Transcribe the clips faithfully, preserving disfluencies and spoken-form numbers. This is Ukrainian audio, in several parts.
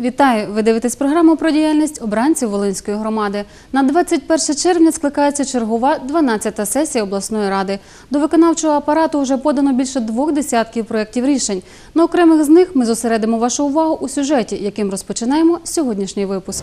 Вітаю! Ви дивитесь програму про діяльність обранців Волинської громади. На двадцять перше червня скликається чергова дванадцята сесія обласної ради. До виконавчого апарату вже подано більше двох десятків проєктів рішень. На окремих з них ми зосередимо вашу увагу у сюжеті, яким розпочинаємо сьогоднішній випуск.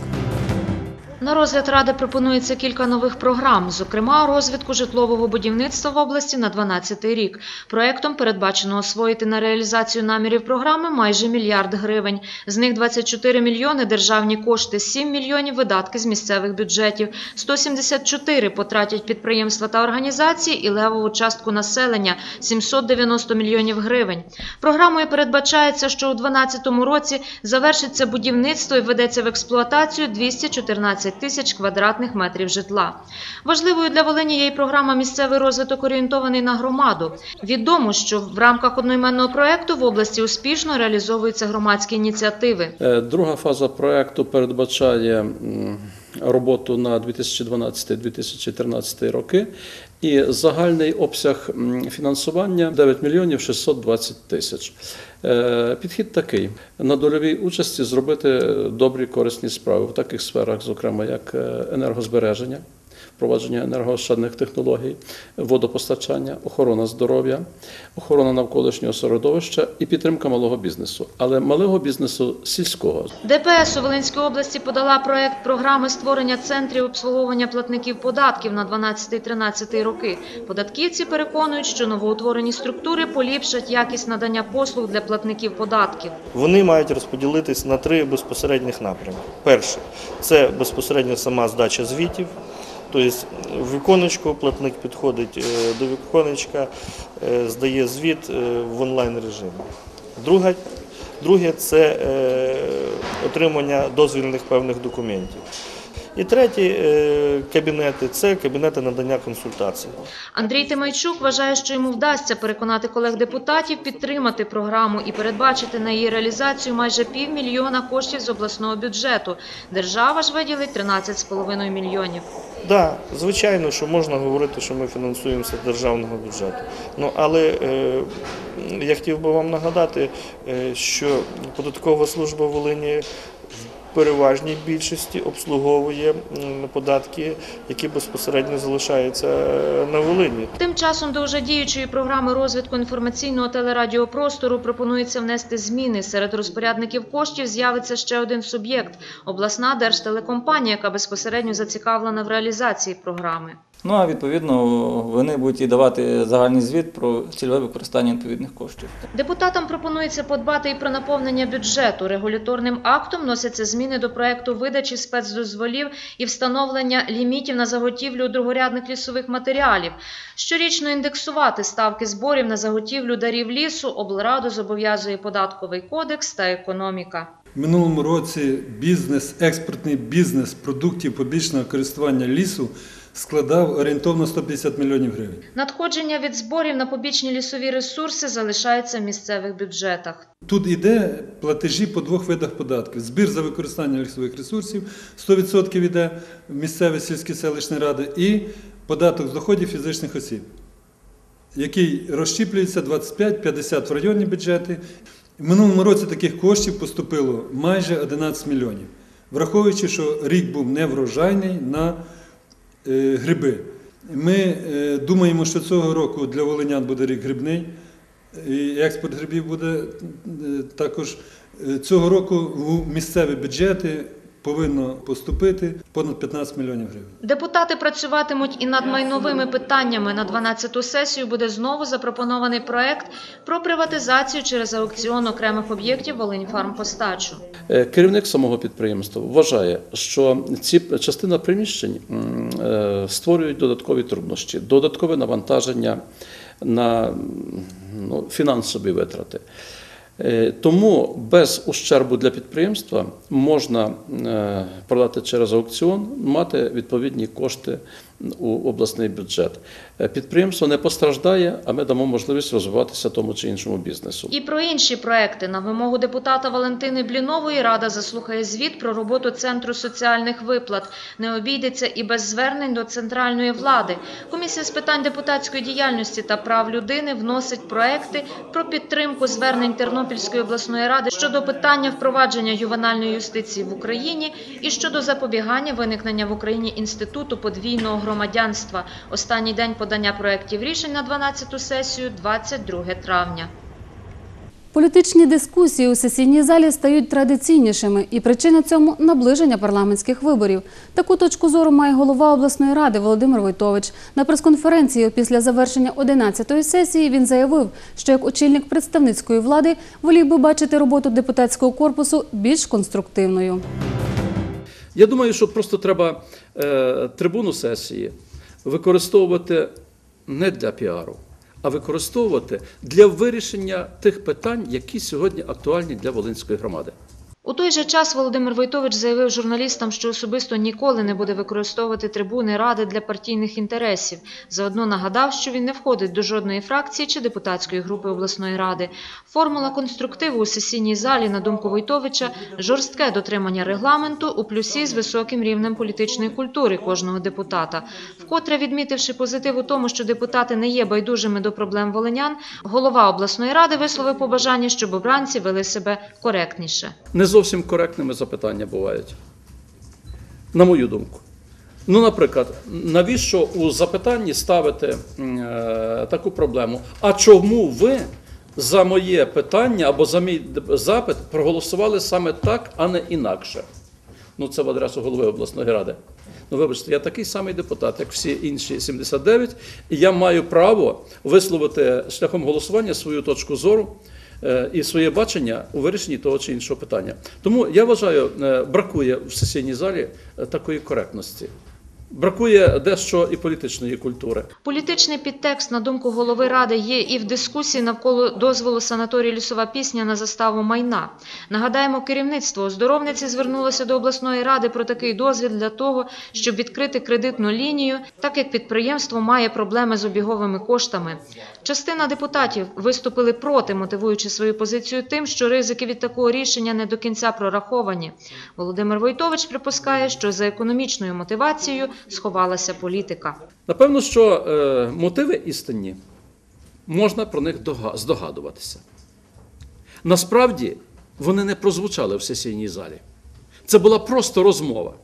На розгляд Ради пропонується кілька нових програм, зокрема, розвитку житлового будівництва в області на дванадцятий рік. Проєктом передбачено освоїти на реалізацію намірів програми майже мільярд гривень. З них двадцять чотири мільйони – державні кошти, сім мільйонів – видатки з місцевих бюджетів, сто сімдесят чотири потратять підприємства та організації і левову частку населення – сімсот дев'яносто мільйонів гривень. Програмою передбачається, що у дванадцятому році завершиться будівництво і введеться в експлуатацію двісті чотирнадцять тисяч квадратних метрів житла. Важливою для Волині є й програма «Місцевий розвиток, орієнтований на громаду». Відомо, що в рамках одноіменного проєкту в області успішно реалізовуються громадські ініціативи. Друга фаза проєкту передбачає роботу на дві тисячі дванадцятий - дві тисячі тринадцятий роки і загальний обсяг фінансування – дев'ять мільйонів шістсот двадцять тисяч. Підхід такий – на дольовій участі зробити добрі, корисні справи в таких сферах, зокрема, як енергозбереження, впровадження енергоощадних технологій, водопостачання, охорона здоров'я, охорона навколишнього середовища і підтримка малого бізнесу. Але малого бізнесу сільського. ДПС у Волинській області подала проєкт програми створення центрів обслуговування платників податків на дванадцятий - тринадцятий роки. Податківці переконують, що новоутворені структури поліпшать якість надання послуг для платників податків. Вони мають розподілитись на три безпосередніх напрямки. Перше – це безпосередньо сама здача звітів. Тобто в віконечко платник підходить до віконечка, здає звіт в онлайн-режимі. Друге, друге – це отримання дозвільних певних документів. І треті кабінети – це кабінети надання консультацій. Андрій Тимайчук вважає, що йому вдасться переконати колег-депутатів підтримати програму і передбачити на її реалізацію майже півмільйона коштів з обласного бюджету. Держава ж виділить тринадцять з половиною мільйонів. Так, звичайно, що можна говорити, що ми фінансуємося з державного бюджету. Ну, але е, я хотів би вам нагадати, е, що податкова служба Волині в переважній більшості обслуговує податки, які безпосередньо залишаються на Волині. Тим часом до вже діючої програми розвитку інформаційного телерадіопростору пропонується внести зміни. Серед розпорядників коштів з'явиться ще один суб'єкт – обласна держтелекомпанія, яка безпосередньо зацікавлена в реалізації програми. Ну, а відповідно, вони будуть і давати загальний звіт про цільове використання відповідних коштів. Депутатам пропонується подбати і про наповнення бюджету. Регуляторним актом вносяться зміни до проєкту видачі спецдозволів і встановлення лімітів на заготівлю другорядних лісових матеріалів. Щорічно індексувати ставки зборів на заготівлю дарів лісу облраду зобов'язує Податковий кодекс та економіка. В минулому році бізнес, експортний бізнес продуктів побічного користування лісу складав орієнтовно сто п'ятдесят мільйонів гривень. Надходження від зборів на побічні лісові ресурси залишаються в місцевих бюджетах. Тут йде платежі по двох видах податків. Збір за використання лісових ресурсів – сто відсотків йде в місцеві сільські селищні ради і податок з доходів фізичних осіб, який розщіплюється двадцять п'ять - п'ятдесят в районні бюджети. В минулому році таких коштів поступило майже одинадцять мільйонів, враховуючи, що рік був неврожайний на гриби. Ми думаємо, що цього року для волинян буде рік грибний, і експорт грибів буде також. Цього року у місцеві бюджети повинно поступити понад п'ятнадцять мільйонів гривень. Депутати працюватимуть і над майновими питаннями. На дванадцяту сесію буде знову запропонований проєкт про приватизацію через аукціон окремих об'єктів «Волиньфармпостачу». Керівник самого підприємства вважає, що ці частина приміщень створюють додаткові труднощі, додаткове навантаження на ну, фінансові витрати. Тому без ущербу для підприємства можна продати через аукціон, мати відповідні кошти у обласний бюджет. Підприємство не постраждає, а ми дамо можливість розвиватися тому чи іншому бізнесу. І про інші проекти. На вимогу депутата Валентини Блінової Рада заслухає звіт про роботу Центру соціальних виплат. Не обійдеться і без звернень до центральної влади. Комісія з питань депутатської діяльності та прав людини вносить проекти про підтримку звернень Тернопільської обласної ради щодо питання впровадження ювенальної юстиції в Україні і щодо запобігання виникнення в Україні інституту подвійного громадянства. Останній день подання проєктів рішень на дванадцяту сесію – двадцять друге травня. Політичні дискусії у сесійній залі стають традиційнішими, і причина цьому – наближення парламентських виборів. Таку точку зору має голова обласної ради Володимир Войтович. На прес-конференції після завершення одинадцятої сесії він заявив, що як очільник представницької влади волів би бачити роботу депутатського корпусу більш конструктивною. Я думаю, що просто треба е, трибуну сесії використовувати не для піару, а використовувати для вирішення тих питань, які сьогодні актуальні для Волинської громади. У той же час Володимир Войтович заявив журналістам, що особисто ніколи не буде використовувати трибуни Ради для партійних інтересів. Заодно нагадав, що він не входить до жодної фракції чи депутатської групи обласної ради. Формула конструктиву у сесійній залі, на думку Войтовича, жорстке дотримання регламенту у плюсі з високим рівнем політичної культури кожного депутата. Вкотре відмітивши позитив у тому, що депутати не є байдужими до проблем волинян, голова обласної ради висловив побажання, щоб обранці вели себе коректніше. Не зовсім коректними запитання бувають, на мою думку. Ну, наприклад, навіщо у запитанні ставити е, таку проблему? А чому ви за моє питання або за мій запит проголосували саме так, а не інакше? Ну, це в адресу голови обласної ради. Ну, вибачте, я такий самий депутат, як всі інші сімдесят дев'ять, і я маю право висловити шляхом голосування свою точку зору і своє бачення у вирішенні того чи іншого питання. Тому, я вважаю, бракує в сесійній залі такої коректності. Бракує дещо і політичної культури. Політичний підтекст, на думку голови Ради, є і в дискусії навколо дозволу санаторію «Лісова пісня» на заставу майна. Нагадаємо, керівництво оздоровниці звернулося до обласної ради про такий дозвіл для того, щоб відкрити кредитну лінію, так як підприємство має проблеми з обіговими коштами. Частина депутатів виступили проти, мотивуючи свою позицію тим, що ризики від такого рішення не до кінця прораховані. Володимир Войтович припускає, що за економічною мотивацією сховалася політика. Напевно, що е, мотиви істинні, можна про них здогадуватися. Насправді, вони не прозвучали в сесійній залі. Це була просто розмова.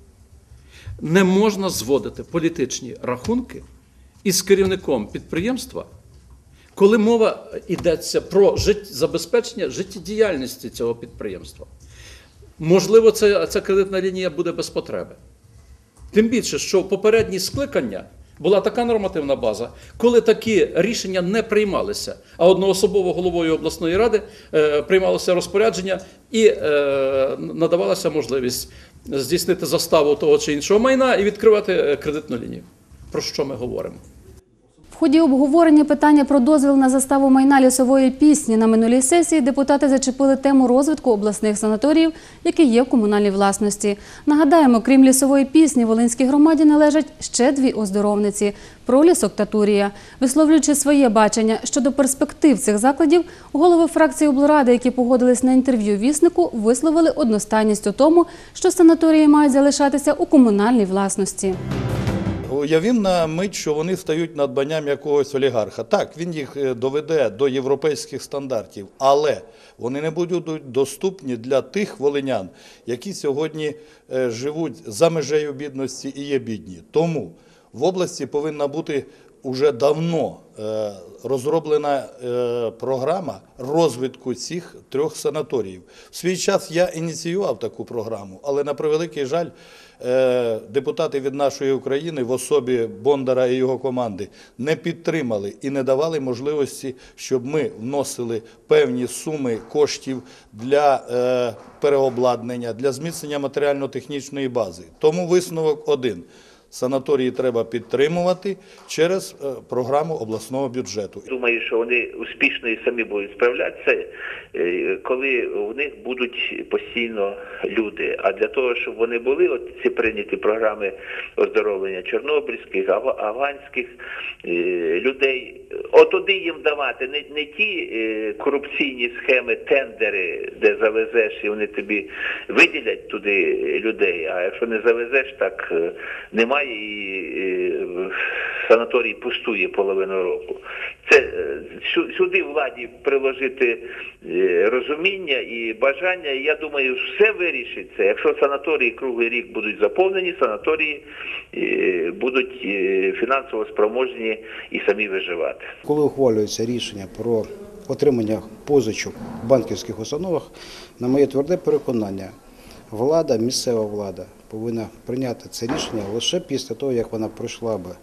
Не можна зводити політичні рахунки із керівником підприємства, коли мова йдеться про жит... забезпечення життєдіяльності цього підприємства. Можливо, ця, ця кредитна лінія буде без потреби. Тим більше, що в попередні скликання була така нормативна база, коли такі рішення не приймалися, а одноособово головою обласної ради е, приймалося розпорядження і е, надавалася можливість здійснити заставу того чи іншого майна і відкривати кредитну лінію. Про що ми говоримо? В ході обговорення питання про дозвіл на заставу майна «Лісової пісні» на минулій сесії депутати зачепили тему розвитку обласних санаторіїв, які є в комунальній власності. Нагадаємо, крім «Лісової пісні», Волинській громаді належать ще дві оздоровниці – «Пролісок» та «Турія». Висловлюючи своє бачення щодо перспектив цих закладів, голови фракції облради, які погодились на інтерв'ю «Віснику», висловили одностайність у тому, що санаторії мають залишатися у комунальній власності. Уявім на мить, що вони стають надбанням якогось олігарха. Так, він їх доведе до європейських стандартів, але вони не будуть доступні для тих волинян, які сьогодні живуть за межею бідності і є бідні. Тому в області повинна бути уже давно розроблена програма розвитку цих трьох санаторіїв. В свій час я ініціював таку програму, але на превеликий жаль, депутати від нашої України в особі Бондара і його команди не підтримали і не давали можливості, щоб ми вносили певні суми коштів для переобладнання, для зміцнення матеріально-технічної бази. Тому висновок один. Санаторії треба підтримувати через е, програму обласного бюджету. Думаю, що вони успішно і самі будуть справлятися, е, коли у них будуть постійно люди. А для того, щоб вони були, от ці прийняті програми оздоровлення чорнобильських, ав- афганських е, людей, от туди їм давати не, не ті е, корупційні схеми, тендери, де завезеш і вони тобі виділять туди людей, а якщо не завезеш, так е, немає і е, санаторій пустує половину року. Це е, сю- сюди владі приложити е, розуміння і бажання, і я думаю, все вирішиться. Якщо санаторії круглий рік будуть заповнені, санаторії е, будуть е, фінансово спроможні і самі виживати. Коли ухвалюється рішення про отримання позичок в банківських установах, на моє тверде переконання, влада, місцева влада повинна прийняти це рішення лише після того, як вона пройшла би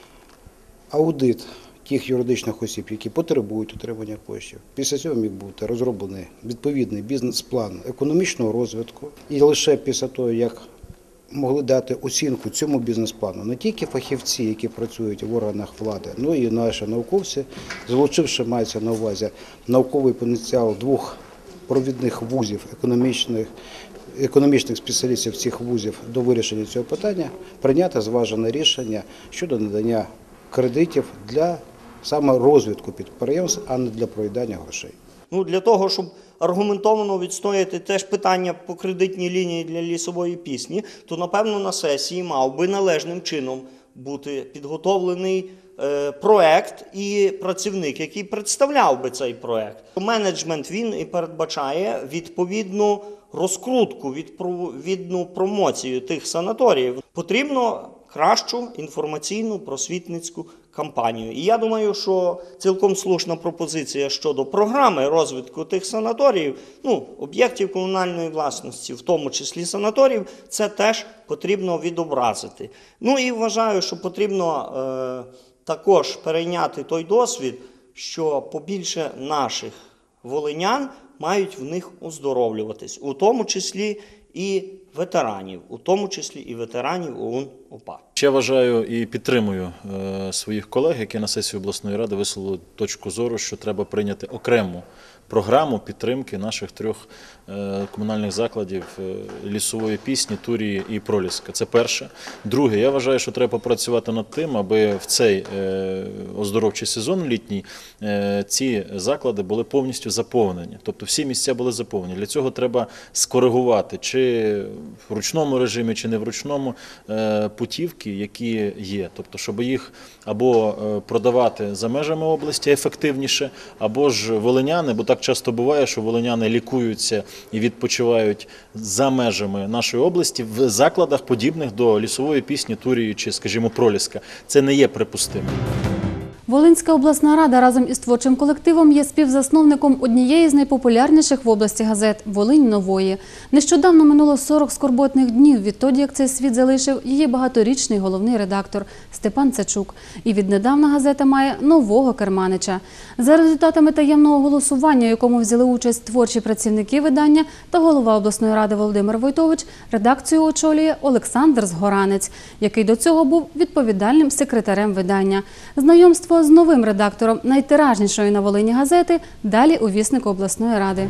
аудит тих юридичних осіб, які потребують отримання коштів. Після цього міг бути розроблений відповідний бізнес-план економічного розвитку. І лише після того, як могли дати оцінку цьому бізнес-плану не тільки фахівці, які працюють в органах влади, але і наші науковці, залучивши, мається на увазі, науковий потенціал двох провідних вузів, економічних, економічних спеціалістів цих вузів до вирішення цього питання, прийняти зважене рішення щодо надання кредитів для саме розвитку підприємств, а не для проїдання грошей. Ну, для того, щоб аргументовано відстояти теж питання по кредитній лінії для лісової пісні, то, напевно, на сесії мав би належним чином бути підготовлений е, проект і працівник, який представляв би цей проект. Менеджмент, він і передбачає відповідну розкрутку, відповідну промоцію тих санаторіїв. Потрібно кращу інформаційну просвітницьку кампанію. І я думаю, що цілком слушна пропозиція щодо програми розвитку тих санаторіїв, ну, об'єктів комунальної власності, в тому числі санаторіїв, це теж потрібно відобразити. Ну і вважаю, що потрібно е, також перейняти той досвід, що побільше наших волинян мають в них оздоровлюватись, у тому числі і ветеранів, у тому числі і ветеранів ОУН-УПА. Я вважаю і підтримую е, своїх колег, які на сесії обласної ради висловили точку зору, що треба прийняти окрему програму підтримки наших трьох е, комунальних закладів е, лісової пісні, Турії і Проліска. Це перше. Друге, я вважаю, що треба попрацювати над тим, аби в цей е, оздоровчий сезон літній е, ці заклади були повністю заповнені. Тобто всі місця були заповнені. Для цього треба скоригувати, чи в ручному режимі, чи не в ручному, е, путівки, які є. Тобто, щоб їх або продавати за межами області ефективніше, або ж волиняни, бо так часто буває, що волиняни лікуються і відпочивають за межами нашої області в закладах, подібних до лісової пісні, Турії чи, скажімо, Проліска. Це не є припустимим. Волинська обласна рада разом із творчим колективом є співзасновником однієї з найпопулярніших в області газет «Волинь нової». Нещодавно минуло сорок скорботних днів відтоді, як цей світ залишив її багаторічний головний редактор Степан Цачук. І віднедавна газета має нового керманича. За результатами таємного голосування, у якому взяли участь творчі працівники видання та голова обласної ради Володимир Войтович, редакцію очолює Олександр Згоранець, який до цього був відповідальним секретарем видання. Знайомство з новим редактором найтиражнішої на Волині газети далі у віснику обласної ради.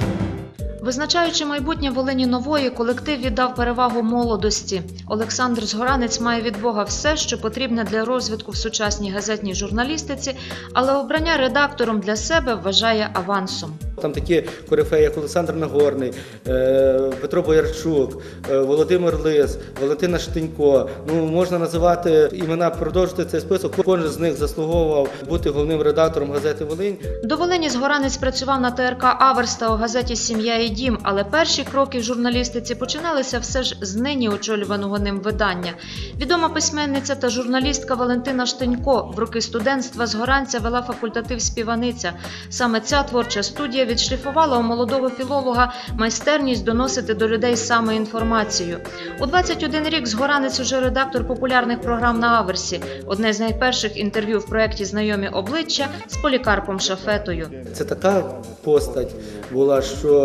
Визначаючи майбутнє Волині нової, колектив віддав перевагу молодості. Олександр Згоранець має від Бога все, що потрібне для розвитку в сучасній газетній журналістиці, але обрання редактором для себе вважає авансом. Там такі корифеї, як Олександр Нагорний, Петро Боярчук, Володимир Лис, Валентина Штенько. Ну, можна називати імена, продовжити цей список. Кожен з них заслуговував бути головним редактором газети «Волинь». До Волині Згоранець працював на Те Ер Ка «Аверс» та у газеті «Сім'я і дім», але перші кроки в журналістиці починалися все ж з нині очолюваного ним видання. Відома письменниця та журналістка Валентина Штенько в роки студентства Згоранця вела факультатив «Співаниця». Саме ця творча студія відшліфувала у молодого філолога майстерність доносити до людей саме інформацію. У двадцять один рік Згоранець уже редактор популярних програм на «Аверсі». Одне з найперших інтерв'ю в проєкті «Знайомі обличчя» з Полікарпом Шафетою. Це така постать була, що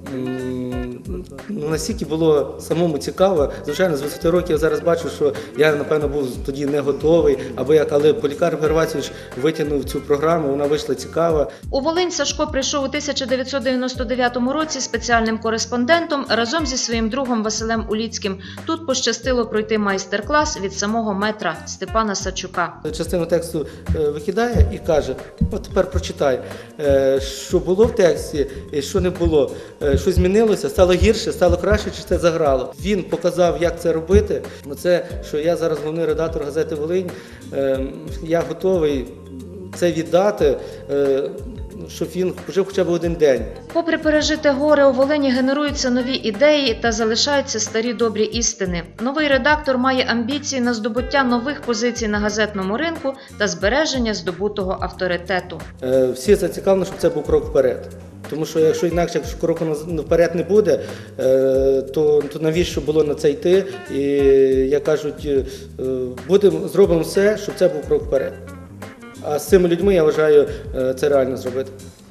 ну, настільки було самому цікаво. Звичайно, з висоти років я зараз бачу, що я, напевно, був тоді не готовий, або як, але Полікарп Гервасійович витягнув цю програму, вона вийшла цікава. У Волинь Сашко прийшов у тисяча дев'ятсот дев'яносто дев'ятому році спеціальним кореспондентом разом зі своїм другом Василем Уліцьким. Тут пощастило пройти майстер-клас від самого метра Степана Сачука. Частину тексту викидає і каже: от тепер прочитай, що було в тексті і що не було. Що змінилося, стало гірше, стало краще, чи це заграло. Він показав, як це робити. Це, що я зараз головний редактор газети «Волинь», я готовий це віддати, щоб він жив хоча б один день. Попри пережите горе, у Волині генеруються нові ідеї та залишаються старі добрі істини. Новий редактор має амбіції на здобуття нових позицій на газетному ринку та збереження здобутого авторитету. Всі зацікавлені, щоб це був крок вперед. Тому що якщо інакше, якщо кроку вперед не буде, то, то навіщо було на це йти? І, як кажуть, будемо, зробимо все, щоб це був крок вперед. А з цими людьми, я вважаю, це реально зробити.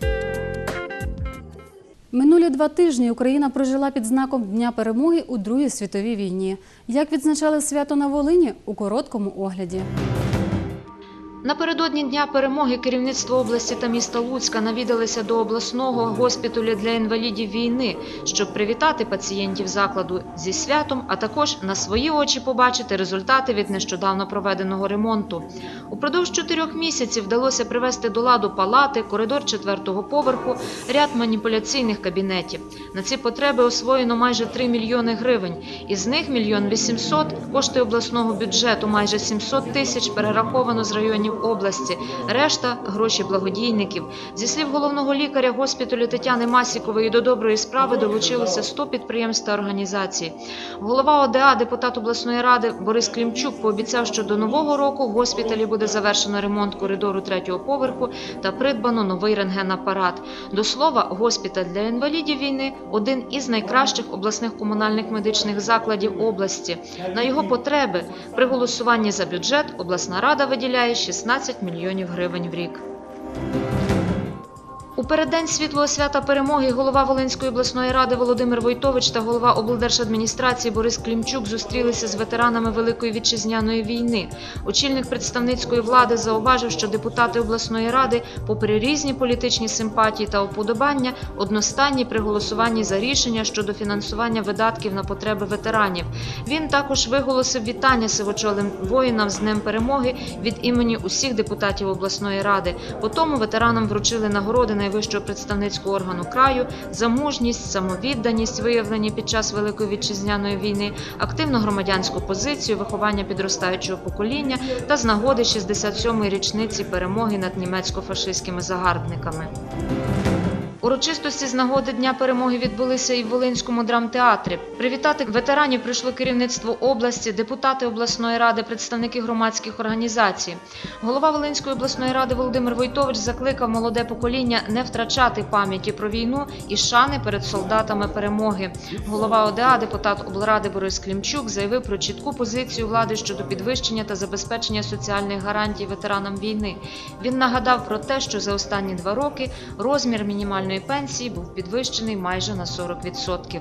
Минулі два тижні Україна прожила під знаком Дня перемоги у Другій світовій війні. Як відзначали свято на Волині – у короткому огляді. Напередодні Дня перемоги керівництво області та міста Луцька навідалися до обласного госпіталю для інвалідів війни, щоб привітати пацієнтів закладу зі святом, а також на свої очі побачити результати від нещодавно проведеного ремонту. Упродовж чотирьох місяців вдалося привести до ладу палати, коридор четвертого поверху, ряд маніпуляційних кабінетів. На ці потреби освоєно майже три мільйони гривень. Із них мільйон вісімсот – кошти обласного бюджету, майже сімсот тисяч перераховано з районів області, решта – гроші благодійників. Зі слів головного лікаря госпіталю Тетяни Масікової, до доброї справи долучилося сто підприємств та організацій. Голова ОДА, депутат обласної ради Борис Клімчук пообіцяв, що до нового року в госпіталі буде завершено ремонт коридору третього поверху та придбано новий рентгенапарат. До слова, госпіталь для інвалідів війни – один із найкращих обласних комунальних медичних закладів області. На його потреби при голосуванні за бюджет обласна рада виділяє шістнадцять мільйонів гривень в рік. У переддень світлого свята перемоги голова Волинської обласної ради Володимир Войтович та голова облдержадміністрації Борис Клімчук зустрілися з ветеранами Великої Вітчизняної війни. Очільник представницької влади зауважив, що депутати обласної ради, попри різні політичні симпатії та уподобання, одностайні при голосуванні за рішення щодо фінансування видатків на потреби ветеранів. Він також виголосив вітання сивочолим воїнам з Днем перемоги від імені усіх депутатів обласної ради. Потім ветеранам вручили нагороди найвищого представницького органу краю за мужність, самовідданість, виявлені під час Великої Вітчизняної війни, активну громадянську позицію, виховання підростаючого покоління та з нагоди шістдесят сьомої річниці перемоги над німецько-фашистськими загарбниками. Урочистості з нагоди Дня перемоги відбулися і в Волинському драмтеатрі. Привітати ветеранів прийшло керівництво області, депутати обласної ради, представники громадських організацій. Голова Волинської обласної ради Володимир Войтович закликав молоде покоління не втрачати пам'яті про війну і шани перед солдатами перемоги. Голова ОДА, депутат облради Борис Клімчук заявив про чітку позицію влади щодо підвищення та забезпечення соціальних гарантій ветеранам війни. Він нагадав про те, що за останні два роки розмір мінімальної пенсії був підвищений майже на сорок відсотків.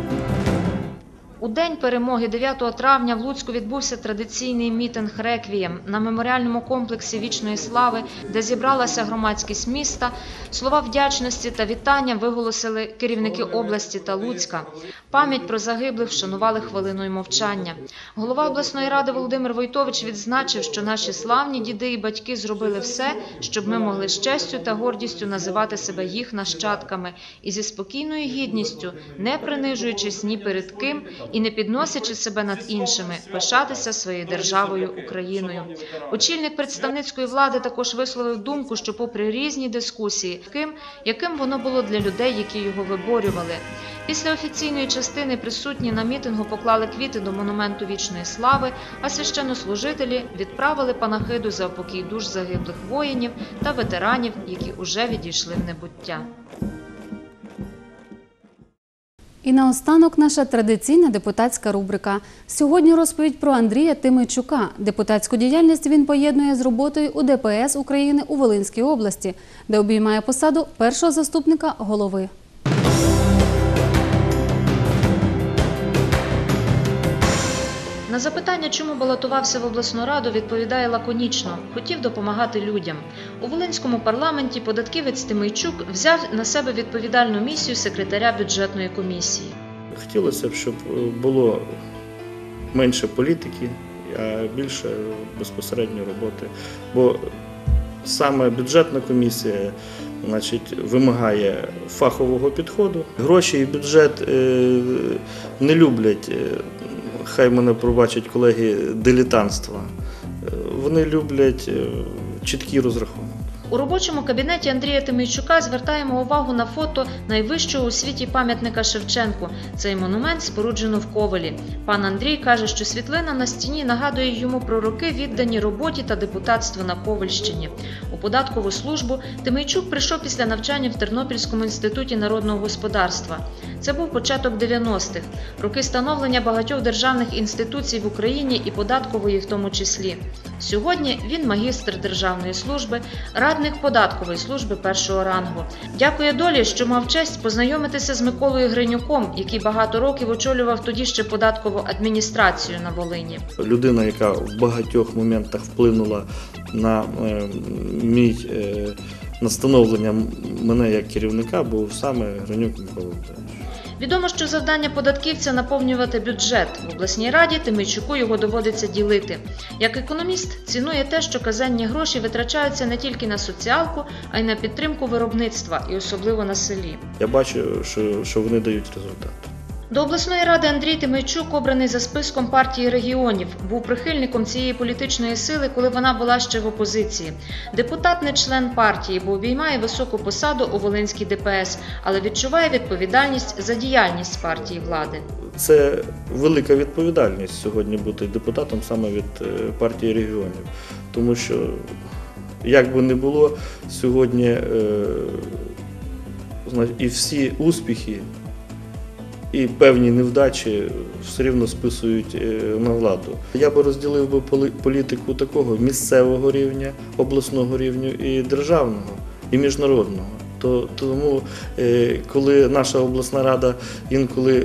У День перемоги дев'ятого травня в Луцьку відбувся традиційний мітинг «Реквієм» на меморіальному комплексі Вічної слави, де зібралася громадськість міста. Слова вдячності та вітання виголосили керівники області та Луцька. Пам'ять про загиблих вшанували хвилиною мовчання. Голова обласної ради Володимир Войтович відзначив, що наші славні діди і батьки зробили все, щоб ми могли з честю та гордістю називати себе їх нащадками і зі спокійною гідністю, не принижуючись ні перед ким і не підносячи себе над іншими, пишатися своєю державою Україною. Очільник представницької влади також висловив думку, що попри різні дискусії, яким, яким воно було для людей, які його виборювали. Після офіційної частини присутні на мітингу поклали квіти до монументу Вічної слави, а священнослужителі відправили панахиду за упокій душ загиблих воїнів та ветеранів, які уже відійшли в небуття. І наостанок наша традиційна депутатська рубрика. Сьогодні розповідь про Андрія Тимийчука. Депутатську діяльність він поєднує з роботою у Де Пе Ес України у Волинській області, де обіймає посаду першого заступника голови. На запитання, чому балотувався в обласну раду, відповідає лаконічно – хотів допомагати людям. У Волинському парламенті податківець Тимийчук взяв на себе відповідальну місію секретаря бюджетної комісії. Хотілося б, щоб було менше політики, а більше безпосередньо роботи. Бо саме бюджетна комісія, значить, вимагає фахового підходу. Гроші і бюджет не люблять, хай мене пробачать колеги, дилетантства. Вони люблять чіткі розрахунки. У робочому кабінеті Андрія Тимийчука звертаємо увагу на фото найвищого у світі пам'ятника Шевченку. Цей монумент споруджено в Ковелі. Пан Андрій каже, що світлина на стіні нагадує йому про роки, віддані роботі та депутатству на Ковельщині. У податкову службу Тимийчук прийшов після навчання в Тернопільському інституті народного господарства. Це був початок дев'яностих, роки становлення багатьох державних інституцій в Україні і податкової в тому числі. Сьогодні він магістр державної служби, радник податкової служби першого рангу. Дякує долі, що мав честь познайомитися з Миколою Гринюком, який багато років очолював тоді ще податкову адміністрацію на Волині. Людина, яка в багатьох моментах вплинула на е, мій е, на становлення мене як керівника, був саме Гринюк Микола Володимирович. Відомо, що завдання податківця – наповнювати бюджет. В обласній раді Тимийчуку його доводиться ділити. Як економіст цінує те, що казенні гроші витрачаються не тільки на соціалку, а й на підтримку виробництва, і особливо на селі. Я бачу, що, що вони дають результат. До обласної ради Андрій Тимийчук обраний за списком партії регіонів. Був прихильником цієї політичної сили, коли вона була ще в опозиції. Депутат не член партії, бо обіймає високу посаду у Волинській Де Пе Ес, але відчуває відповідальність за діяльність партії влади. Це велика відповідальність сьогодні бути депутатом саме від партії регіонів. Тому що, як би не було, сьогодні е, і всі успіхи, і певні невдачі все рівно списують на владу. Я би розділив би політику такого місцевого рівня, обласного рівня і державного, і міжнародного. То, тому, коли наша обласна рада інколи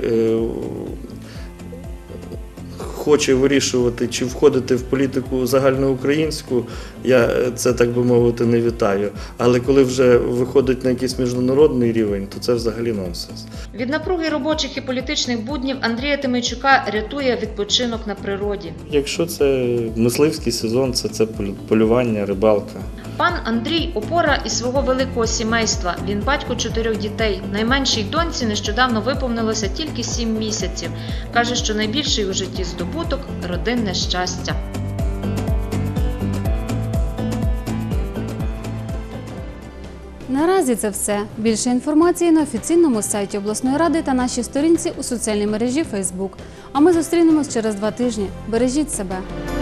хоче вирішувати, чи входити в політику загальноукраїнську, я це, так би мовити, не вітаю. Але коли вже виходить на якийсь міжнародний рівень, то це взагалі нонсенс. Від напруги робочих і політичних буднів Андрія Тимийчука рятує відпочинок на природі. Якщо це мисливський сезон, це, це полювання, рибалка. Пан Андрій – опора із свого великого сімейства. Він батько чотирьох дітей. Найменшій доньці нещодавно виповнилося тільки сім місяців. Каже, що найбільший у житті здобуток – родинне щастя. Наразі це все. Більше інформації на офіційному сайті обласної ради та нашій сторінці у соціальній мережі Фейсбук. А ми зустрінемось через два тижні. Бережіть себе!